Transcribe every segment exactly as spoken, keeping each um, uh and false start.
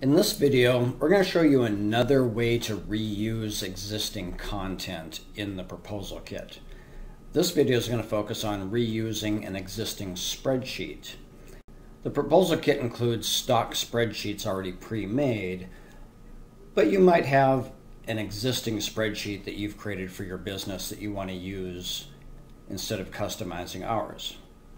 In this video, we're going to show you another way to reuse existing content in the proposal kit. This video is going to focus on reusing an existing spreadsheet. The proposal kit includes stock spreadsheets already pre-made, but you might have an existing spreadsheet that you've created for your business that you want to use instead of customizing ours.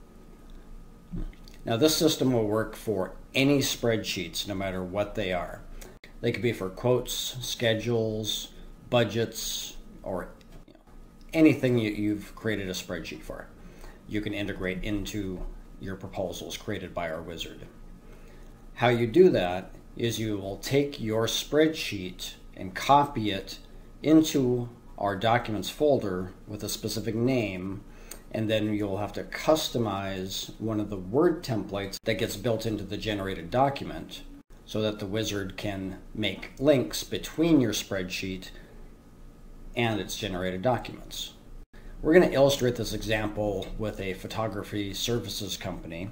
Now, this system will work for any spreadsheets, no matter what they are. They could be for quotes, schedules, budgets, or you know, anything you, you've created a spreadsheet for. You can integrate into your proposals created by our wizard. How you do that is you will take your spreadsheet and copy it into our documents folder with a specific name, and then you'll have to customize one of the Word templates that gets built into the generated document so that the wizard can make links between your spreadsheet and its generated documents. We're going to illustrate this example with a photography services company,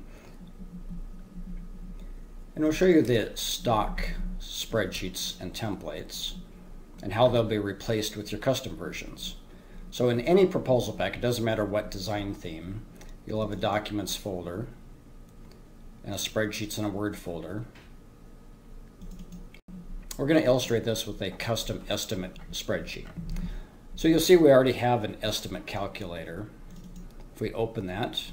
and we'll show you the stock spreadsheets and templates and how they'll be replaced with your custom versions. So in any proposal pack, it doesn't matter what design theme, you'll have a documents folder and a spreadsheets and a Word folder. We're going to illustrate this with a custom estimate spreadsheet. So you'll see we already have an estimate calculator. If we open that,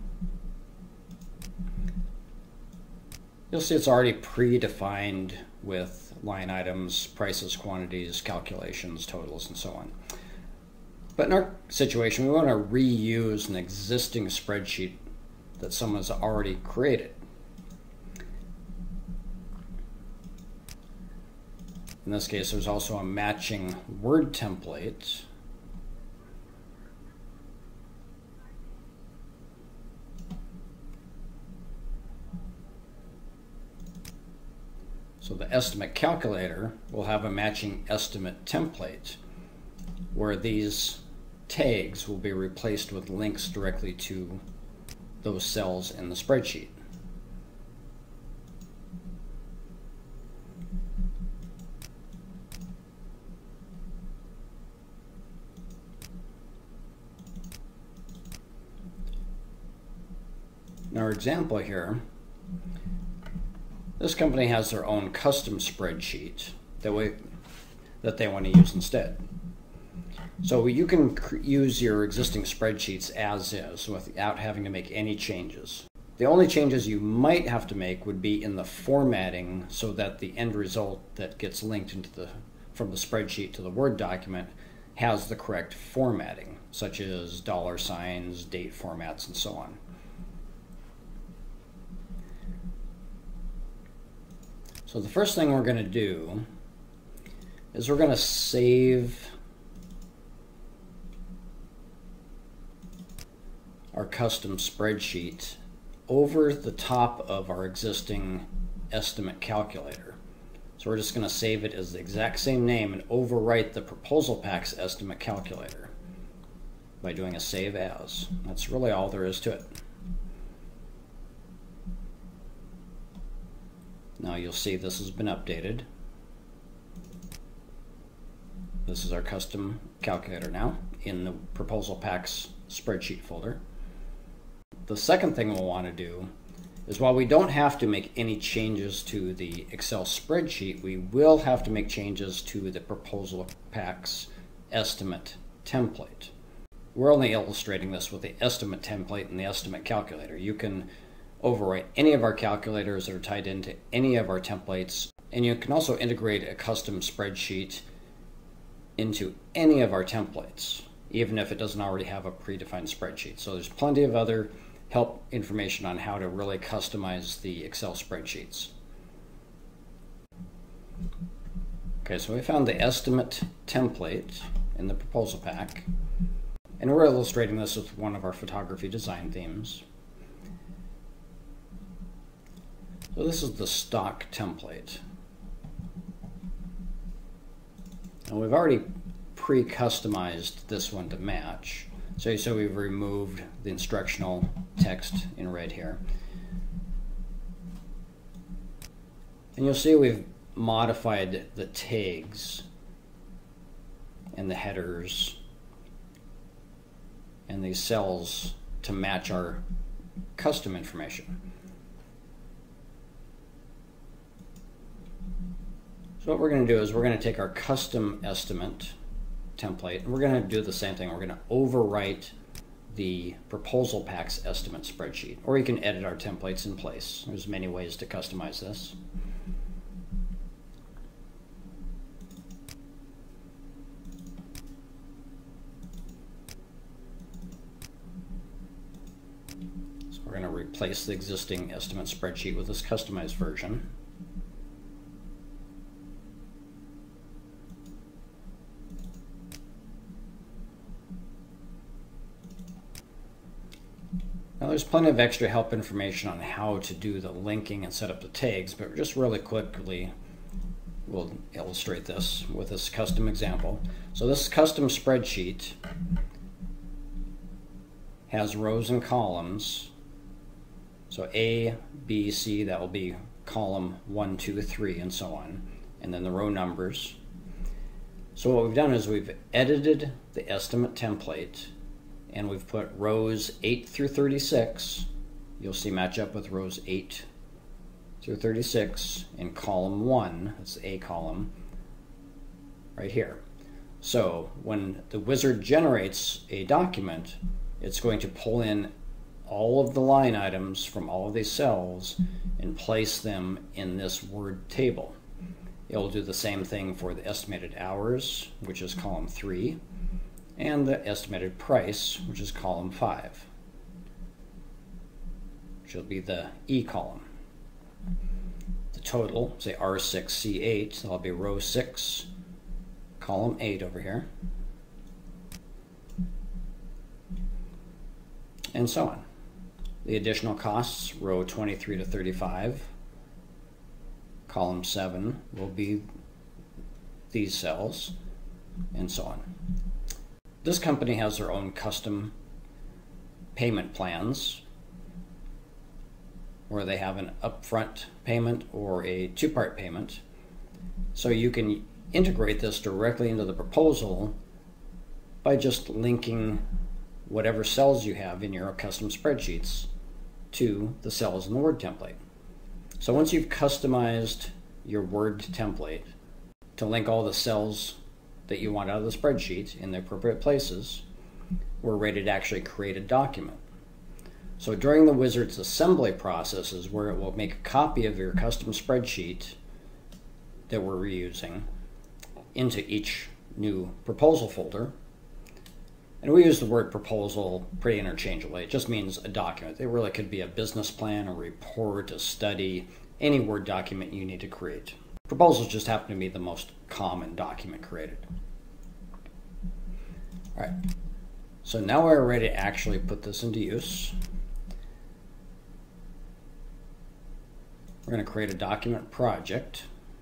you'll see it's already predefined with line items, prices, quantities, calculations, totals, and so on. But in our situation, we want to reuse an existing spreadsheet that someone's already created. In this case, there's also a matching Word template. So the estimate calculator will have a matching estimate template where these tags will be replaced with links directly to those cells in the spreadsheet. In our example here, this company has their own custom spreadsheet that, we, that they want to use instead. So you can use your existing spreadsheets as is without having to make any changes. The only changes you might have to make would be in the formatting so that the end result that gets linked into the, from the spreadsheet to the Word document has the correct formatting, such as dollar signs, date formats, and so on. So the first thing we're going to do is we're going to save our custom spreadsheet over the top of our existing estimate calculator. So we're just going to save it as the exact same name and overwrite the proposal pack's estimate calculator by doing a save as. That's really all there is to it. Now you'll see this has been updated. This is our custom calculator now in the proposal pack's spreadsheet folder. The second thing we'll want to do is, while we don't have to make any changes to the Excel spreadsheet, we will have to make changes to the proposal pack's estimate template. We're only illustrating this with the estimate template and the estimate calculator. You can overwrite any of our calculators that are tied into any of our templates, and you can also integrate a custom spreadsheet into any of our templates, even if it doesn't already have a predefined spreadsheet. So there's plenty of other help information on how to really customize the Excel spreadsheets. Okay, so we found the estimate template in the proposal pack, and we're illustrating this with one of our photography design themes. So this is the stock template. And we've already pre-customized this one to match. So, so we've removed the instructional text in red here. And you'll see we've modified the tags and the headers and these cells to match our custom information. So what we're going to do is we're going to take our custom estimate template and we're going to do the same thing. We're going to overwrite the proposal packs estimate spreadsheet, or you can edit our templates in place. There's many ways to customize this. So we're going to replace the existing estimate spreadsheet with this customized version. Now there's plenty of extra help information on how to do the linking and set up the tags, but just really quickly we'll illustrate this with this custom example. So this custom spreadsheet has rows and columns. So A, B, C, that will be column one, two, three, and so on, and then the row numbers. So what we've done is we've edited the estimate template and we've put rows eight through thirty-six. You'll see match up with rows eight through thirty-six in column one. That's the A column right here. So when the wizard generates a document, it's going to pull in all of the line items from all of these cells and place them in this word table. It'll do the same thing for the estimated hours, which is column three, and the estimated price, which is column five, which will be the E column. The total, say R six C eight, that'll be row six, column eight over here, and so on. The additional costs, row twenty-three to thirty-five, column seven will be these cells, and so on. This company has their own custom payment plans where they have an upfront payment or a two-part payment. So you can integrate this directly into the proposal by just linking whatever cells you have in your custom spreadsheets to the cells in the Word template. So once you've customized your Word template to link all the cells that you want out of the spreadsheet in the appropriate places, we're ready to actually create a document. So during the wizard's assembly process is where it will make a copy of your custom spreadsheet that we're reusing into each new proposal folder. And we use the word proposal pretty interchangeably. It just means a document. It really could be a business plan, a report, a study, any Word document you need to create. Proposals just happen to be the most common document created. All right, so now we're ready to actually put this into use. We're going to create a document project.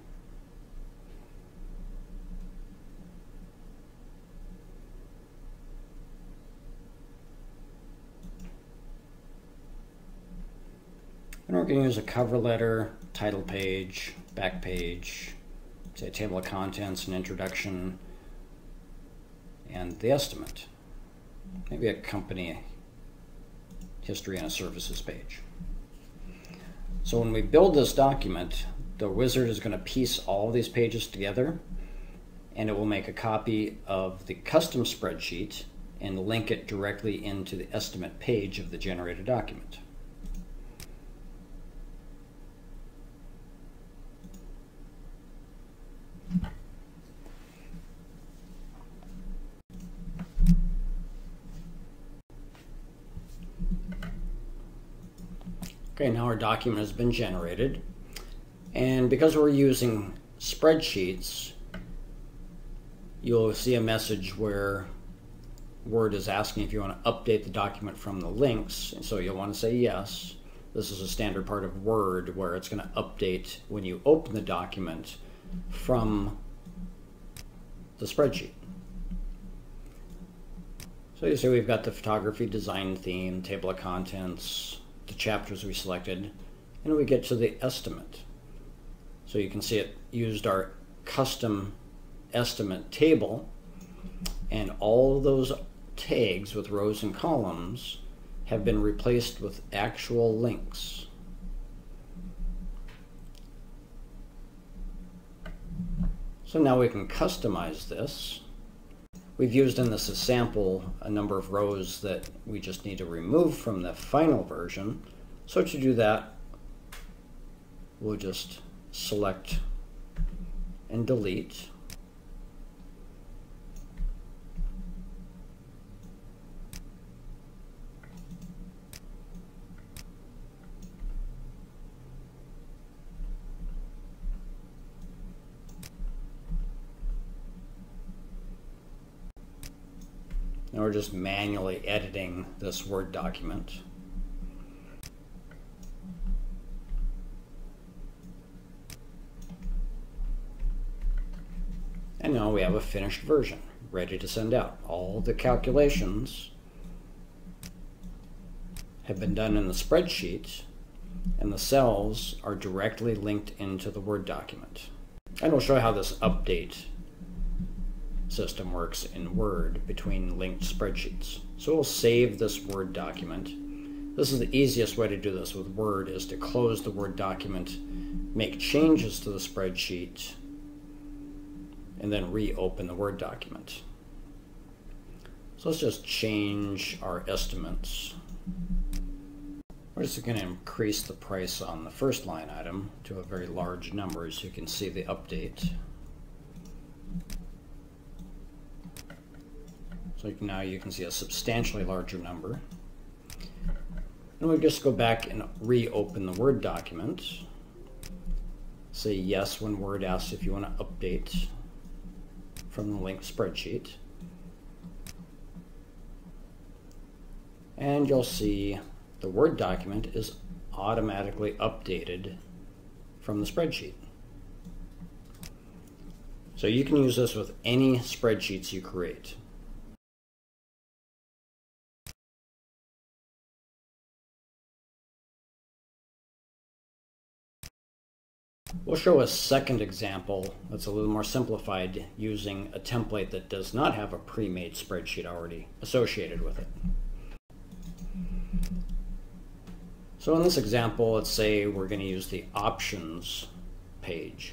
And we're going to use a cover letter, title page, back page, say a table of contents, an introduction, and the estimate. Maybe a company history and a services page. So when we build this document, the wizard is going to piece all of these pages together, and it will make a copy of the custom spreadsheet and link it directly into the estimate page of the generated document. Okay, now our document has been generated, and because we're using spreadsheets, you'll see a message where Word is asking if you want to update the document from the links, and so you'll want to say yes. This is a standard part of Word where it's going to update when you open the document from the spreadsheet. So you see we've got the photography design theme, table of contents, the chapters we selected, and we get to the estimate. So you can see it used our custom estimate table, and all of those tags with rows and columns have been replaced with actual links. So now we can customize this. We've used in this as sample a number of rows that we just need to remove from the final version. So to do that, we'll just select and delete. Now we're just manually editing this Word document. And now we have a finished version, ready to send out. All the calculations have been done in the spreadsheet, and the cells are directly linked into the Word document. And we'll show how this update system works in Word between linked spreadsheets. So we'll save this Word document. This is the easiest way to do this with Word, is to close the Word document, make changes to the spreadsheet, and then reopen the Word document. So let's just change our estimates. We're just going to increase the price on the first line item to a very large number so you can see the update. So now you can see a substantially larger number. And we just go back and reopen the Word document. Say yes when Word asks if you want to update from the linked spreadsheet. And you'll see the Word document is automatically updated from the spreadsheet. So you can use this with any spreadsheets you create. We'll show a second example that's a little more simplified using a template that does not have a pre-made spreadsheet already associated with it. So in this example, let's say we're going to use the options page.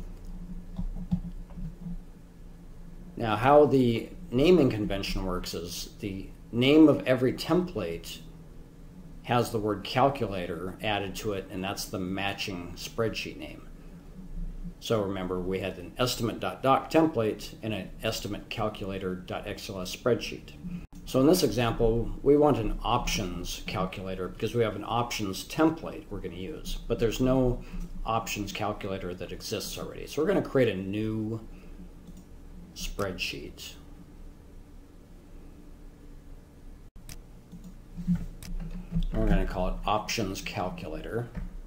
Now, how the naming convention works is the name of every template has the word calculator added to it, and that's the matching spreadsheet name. So remember, we had an estimate.doc template and an estimate calculator.xls spreadsheet. So in this example, we want an options calculator because we have an options template we're going to use, but there's no options calculator that exists already. So we're going to create a new spreadsheet. And we're going to call it options calculator.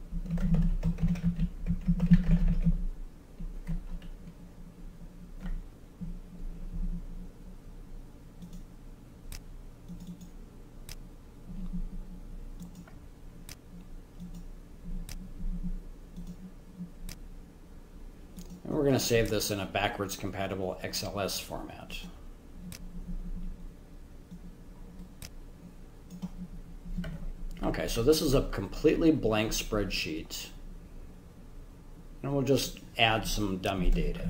And we're going to save this in a backwards compatible X L S format. Okay, so this is a completely blank spreadsheet, and we'll just add some dummy data.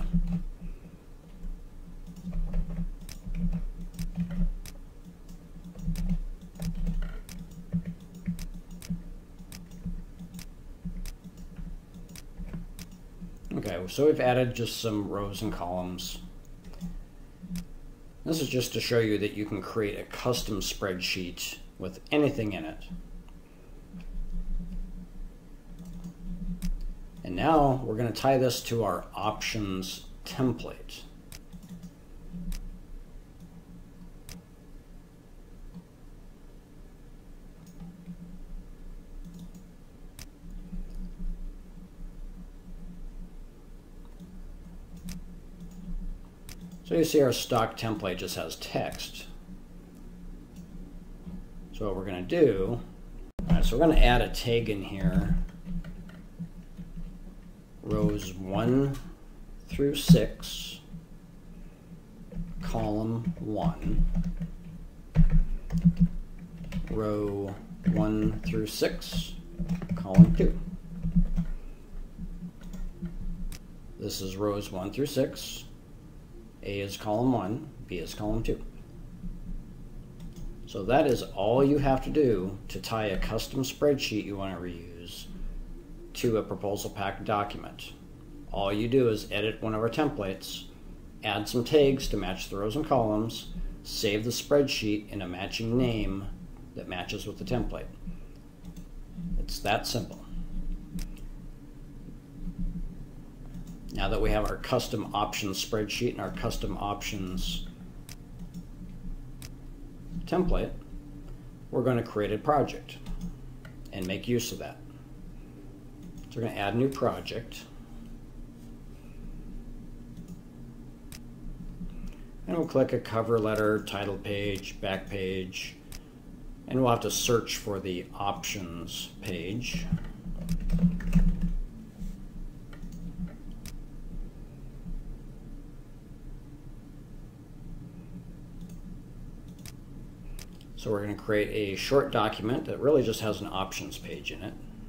Okay, so we've added just some rows and columns. This is just to show you that you can create a custom spreadsheet with anything in it. And now we're going to tie this to our options template. So you see our stock template just has text. So what we're going to do, all right, so we're going to add a tag in here rows one through six, column one, row one through six, column two. This is rows one through six. A is column one, B is column two. So that is all you have to do to tie a custom spreadsheet you want to reuse to a proposal pack document. All you do is edit one of our templates, add some tags to match the rows and columns, save the spreadsheet in a matching name that matches with the template. It's that simple. Now that we have our custom options spreadsheet and our custom options template, we're going to create a project and make use of that. So we're going to add a new project. And we'll click a cover letter, title page, back page, and we'll have to search for the options page. So we're going to create a short document that really just has an options page in it.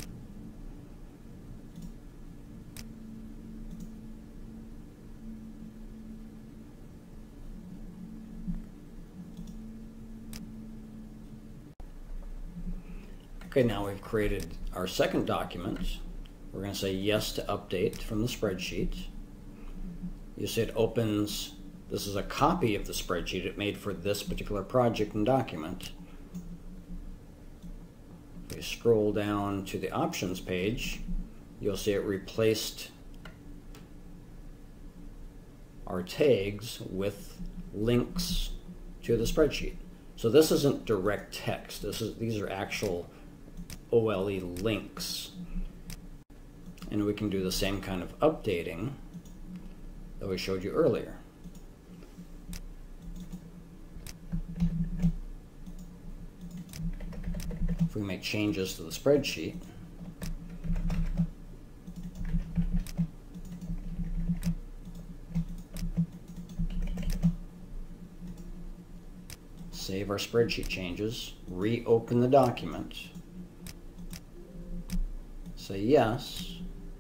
Okay, now we've created our second document. We're going to say yes to update from the spreadsheet. You see it opens. This is a copy of the spreadsheet it made for this particular project and document. If we scroll down to the options page, you'll see it replaced our tags with links to the spreadsheet. So this isn't direct text. This is these are actual O L E links. And we can do the same kind of updating that we showed you earlier. If we make changes to the spreadsheet, save our spreadsheet changes, reopen the document, say yes,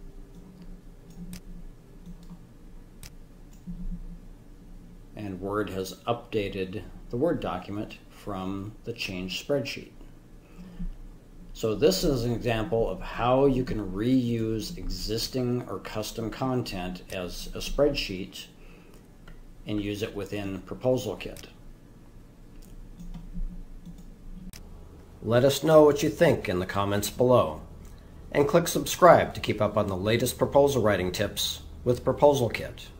and Word has updated the Word document from the changed spreadsheet. So this is an example of how you can reuse existing or custom content as a spreadsheet and use it within Proposal Kit. Let us know what you think in the comments below, and click subscribe to keep up on the latest proposal writing tips with Proposal Kit.